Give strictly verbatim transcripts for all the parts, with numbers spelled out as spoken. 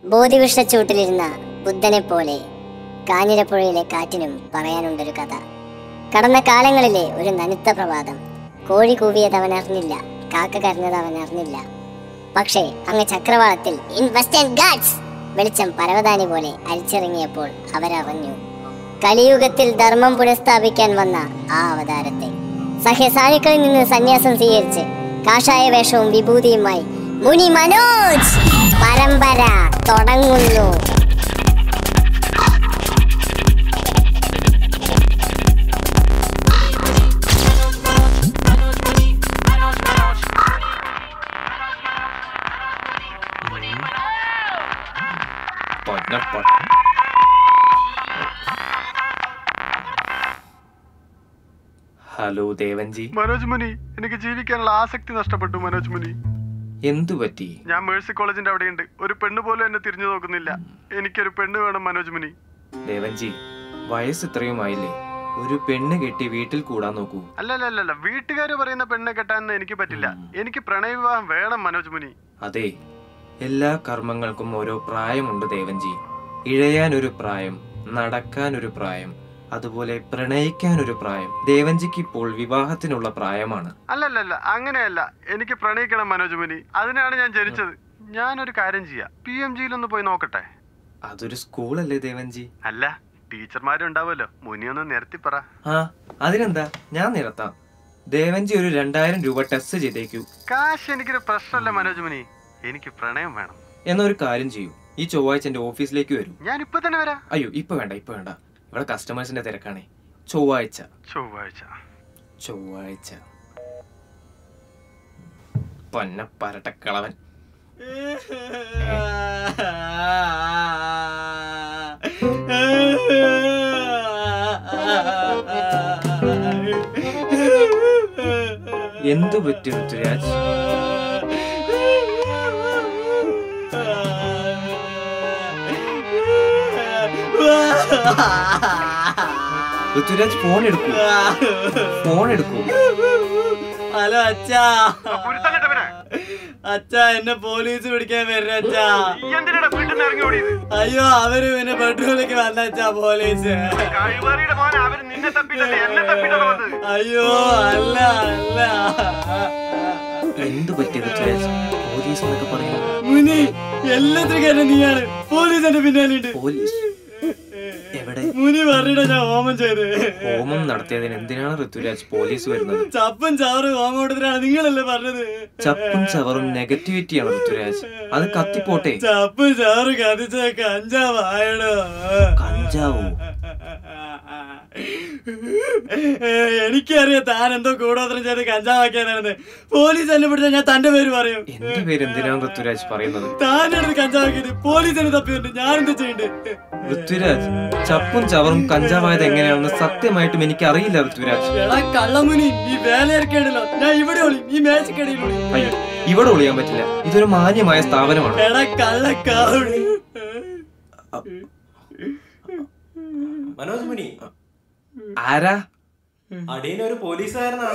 ബോധിവൃക്ഷച്ചൂട്ടിലിരുന്ന ബുദ്ധനെ പോലെ കാഞ്ഞിരപ്പുഴയിലെ കാറ്റിനും പറയാനുണ്ടൊരു കഥ. കടന്ന കാലങ്ങളിലെ ഒരു നനുത്ത പ്രഭാതം. കോഴി കൂവിയത് അവൻ അറിഞ്ഞില്ല, കാക്ക കരഞ്ഞത് അവൻ അറിഞ്ഞില്ല. പക്ഷേ അങ്ങ് ചക്രവാളത്തിൽ ഇൻ വെസ്റ്റേൺ ഗാഡ്സ് വെളിച്ചം പരവതാനി പോലെ അരിച്ചിറങ്ങിയപ്പോൾ അവരറിഞ്ഞു കലിയുഗത്തിൽ ധർമ്മം പുനഃസ്ഥാപിക്കാൻ വന്ന ആ അവതാരത്തെ. സഹ്യസാനുക്കളിൽ നിന്ന് സന്യാസം സ്വീകരിച്ച് കാഷായ വേഷവും വിഭൂതിയുമായി മുനി മനോജ് പരമ്പര തുടങ്ങുന്നു. ഹലോ ദേവൻജി. മനോജ് മുനി, എനിക്ക് ജീവിക്കാനുള്ള ആസക്തി നഷ്ടപ്പെട്ടു മനോജ് മുനി. എന്തു പറ്റി? ഞാൻ മേഴ്സി കോളേജിന്റെ അവിടെയുണ്ട്. ഒരു പെണ്ണ് പോലും എന്നെ തിരിഞ്ഞു നോക്കുന്നില്ല. എനിക്കൊരു പെണ്ണ് വേണം മനോജ് മുനി. ദേവൻജി, വയസ്സ് ഇത്രയും ആയില്ലേ, ഒരു പെണ്ണ് കെട്ടി വീട്ടിൽ കൂടാൻ നോക്കൂ. അല്ലല്ല, വീട്ടുകാര് പറയുന്ന പെണ്ണ് കെട്ടാൻ എനിക്ക് പറ്റില്ല. എനിക്ക് പ്രണയ വിവാഹം വേണം മനോജ് മുനി. അതെ, എല്ലാ കർമ്മങ്ങൾക്കും ഓരോ പ്രായമുണ്ട് ദേവൻജി. ഇഴയാൻ ഒരു പ്രായം, നടക്കാൻ ഒരു പ്രായം, അതുപോലെ പ്രണയിക്കാൻ ഒരു പ്രായം. ദേവൻജിക്ക് ഇപ്പോൾ വിവാഹത്തിനുള്ള പ്രായമാണ്. അല്ലല്ല, അങ്ങനെയല്ല. എനിക്ക് പ്രണയിക്കണം മനോജ് മുനി. അതിനാണ് ഞാൻ ജനിച്ചത്. ഞാനൊരു കാര്യം ചെയ്യാം, പി എം ജിയിലൊന്ന് പോയി നോക്കട്ടെ. അതൊരു സ്കൂളല്ലേ ദേവൻജി? അല്ല, ടീച്ചർമാരും ഉണ്ടാവുമല്ലോ. മുനി ഒന്ന് നിരത്തി പറ. ആ, അതിനെന്താ, ഞാൻ നിരത്താം. ദേവൻജി ഒരു രണ്ടായിരം രൂപ ടെസ്റ്റ് ചെയ്തേക്കൂ. കാശ് എനിക്കൊരു പ്രശ്നമല്ല മനോജ് മുനി. എനിക്ക് പ്രണയം വേണം. എന്നൊരു കാര്യം ചെയ്യൂ, ഈ ചൊവ്വാഴ്ച എന്റെ ഓഫീസിലേക്ക് വരൂ. ഞാൻ ഇപ്പൊ തന്നെ വരാം. അയ്യോ, ഇപ്പൊ വേണ്ട, ഇപ്പൊ വേണ്ട. ഇവിടെ കസ്റ്റമേഴ്സിന്റെ തിരക്കാണേ. ചൊവ്വാഴ്ച ചൊവ്വാഴ്ച ചൊവ്വാഴ്ച പൊന്ന പരട്ടക്കളവൻ. എന്തു പറ്റി ഋതുരാജ്? ഋതുരാജ്, ഫോൺ എടുക്കൂ, ഫോൺ എടുക്കൂ. ഹലോ അച്ഛാ. അച്ഛാ, എന്നെ പോലീസ് പിടിക്കാൻ വരുന്ന അച്ഛാ. അയ്യോ, അവര് പിന്നെ പെട്രോളിലേക്ക് വന്ന അച്ഛാ പോലീസ്. അയ്യോ, അല്ല അല്ല. എന്തു പറ്റി ഋതുരാജ്? പോലീസ് എന്നൊക്കെ പറയുന്നു. മുനി, എല്ലാത്തിനും കാര്യം നീയാണ്. പോലീസ് എന്റെ പിന്നാലുണ്ട്. പോലീസ് എവിടെ? മുനി പറഞ്ഞിട്ടാ ഞാൻ ഹോമം ചെയ്ത്. ഹോമം നടത്തിയതിന് എന്തിനാണ് ഋതുരാജ് പോലീസ് വരുന്നത്? ചപ്പും ചവറും ഹോമം കൊടുത്തിട്ടാണ് നിങ്ങളല്ലേ പറഞ്ഞത്. ചപ്പും ചവറും നെഗറ്റിവിറ്റിയാണ് ഋതുരാജ്. അത് കത്തിപ്പോട്ടെ. ചപ്പും ചവറും കത്തിച്ച കഞ്ചാവായടോ. കഞ്ചാവോ? എനിക്കറിയാം താൻ എന്തോ കൂടോത്രം ചെയ്ത് കഞ്ചാവാക്കിയാണെന്ന്. പോലീസ് എന്നെ പിടിച്ചാൽ ഞാൻ തന്റെ പേര് പറയും. എന്റെ പേര് എന്തിനാണ് ഋതുരാജ് പറയുന്നത്? താൻ്റെ അടുത്ത് കഞ്ചാവാക്കിയത് പോലീസ് എന്നെ തപ്പിയുണ്ട്. ഞാൻ എന്താ ചെയ്യണ്ടേ? ഋതുരാജ്, ചപ്പും ചവറും കഞ്ചാവായത് എങ്ങനെയാണെന്ന് സത്യമായിട്ടും എനിക്ക് അറിയില്ല ഋതുരാജ്. എടാ കള്ളമുനി, ഈ വേലയിറക്കേണ്ടല്ലോ. ഞാൻ ഇവിടെ ഒളി, ഈ മേശക്കടയിൽ ഒളി. അയ്യോ, ഇവിടെ ഒളിയാൻ പറ്റില്ല. ഇതൊരു മാന്യമായ സ്ഥാപനമാണ്. എടാ കള്ളക്കാവണി. മനോജ് മുനി, ആരാ? അടിയനൊരു പോലീസുകാരനാണ്.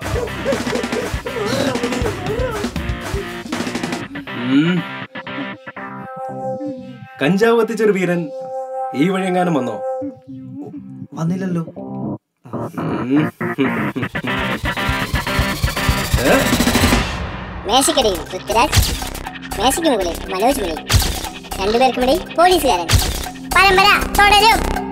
കഞ്ചാവ് കത്തിച്ചൊരു വീരൻ ഈ വഴിയെങ്ങാനും വന്നോ? വന്നില്ലല്ലോ. മേശക്കടിയിൽ പൃഥ്വിരാജ്, മേശയ്ക്ക് മുകളിൽ മനോജ് മുനി, രണ്ടുപേർക്കുമിടയിൽ പോലീസുകാരൻ. പരമ്പര തുടരും.